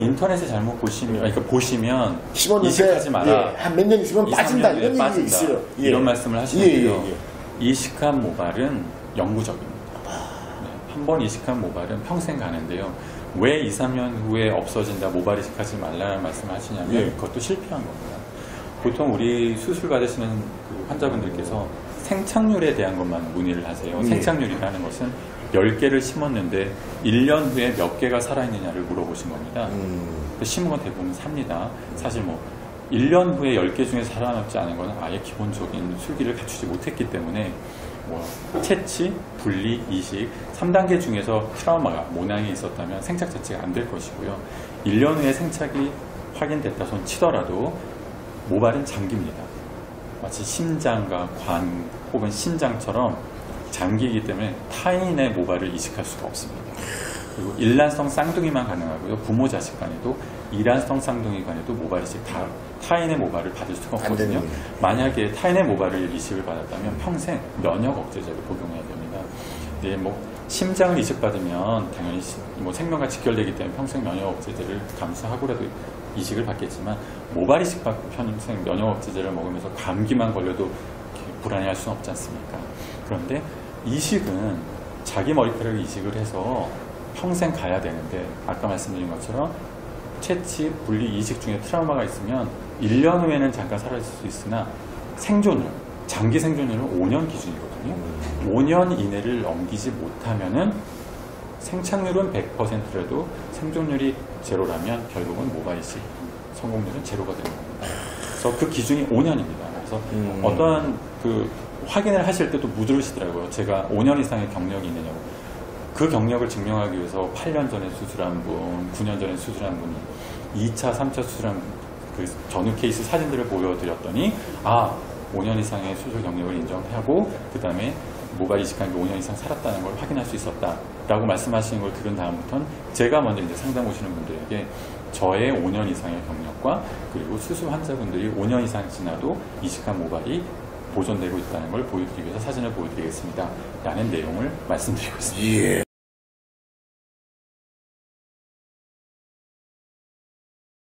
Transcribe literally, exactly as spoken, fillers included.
인터넷에 잘못 보시면, 그러니까 보시면 심었는데, 이식하지 마라. 예, 한 몇 년 있으면 빠진다 이런 얘기가 빠진다. 있어요. 예. 이런 말씀을 하시는데요. 예, 예, 예. 이식한 모발은 영구적입니다. 네, 한 번 이식한 모발은 평생 가는데요. 왜 이, 삼 년 후에 없어진다, 모발 이식하지 말라는 말씀을 하시냐면 예. 그것도 실패한 겁니다. 보통 우리 수술 받으시는 그 환자분들께서 생착률에 대한 것만 문의를 하세요. 예. 생착률이라는 것은 열 개를 심었는데 일 년 후에 몇 개가 살아있느냐를 물어보신 겁니다. 음. 심은 건 대부분 삽니다. 사실 뭐 일 년 후에 열 개 중에 살아남지 않은 건 아예 기본적인 술기를 갖추지 못했기 때문에 뭐 채취, 분리, 이식 삼 단계 중에서 트라우마가 모낭이 있었다면 생착 자체가 안 될 것이고요. 일 년 후에 생착이 확인됐다 손 치더라도 모발은 장기입니다. 마치 심장과 관 혹은 신장처럼 장기이기 때문에 타인의 모발을 이식할 수가 없습니다. 그리고 일란성 쌍둥이만 가능하고요. 부모 자식 간에도 이란성 쌍둥이 간에도 모발 이식 다 타인의 모발을 받을 수가 없거든요. 만약에 타인의 모발을 이식을 받았다면 평생 면역 억제제를 복용해야 됩니다. 네, 뭐 심장을 이식받으면 당연히 뭐 생명과 직결되기 때문에 평생 면역 억제제를 감수하고라도 이식을 받겠지만 모발 이식 받고 평생 면역 억제제를 먹으면서 감기만 걸려도 불안해할 수는 없지 않습니까? 그런데 이식은 자기 머리카락을 이식을 해서 평생 가야 되는데 아까 말씀드린 것처럼 채취, 분리, 이식 중에 트라우마가 있으면 일 년 후에는 잠깐 사라질 수 있으나 생존율, 장기 생존율은 오 년 기준이거든요. 오 년 이내를 넘기지 못하면은 생착률은 백 퍼센트라도 생존율이 제로라면 결국은 모발 이식 성공률은 제로가 되는 겁니다. 그래서 그 기준이 오 년입니다. 그래서 음. 어떠한 그 확인을 하실 때도 묻으시더라고요. 제가 오 년 이상의 경력이 있느냐고. 그 경력을 증명하기 위해서 팔 년 전에 수술한 분, 구 년 전에 수술한 분이 이 차, 삼 차 수술한 그 전후 케이스 사진들을 보여드렸더니 아, 오 년 이상의 수술 경력을 인정하고 그 다음에 모발 이식한 게 오 년 이상 살았다는 걸 확인할 수 있었다라고 말씀하시는 걸 들은 다음부터는 제가 먼저 이제 상담 오시는 분들에게 저의 오 년 이상의 경력과 그리고 수술 환자분들이 오 년 이상 지나도 이식한 모발이 보존되고 있다는 걸 보여드리기 위해서 사진을 보여드리겠습니다. 라는 내용을 말씀드리고 있습니다. 예.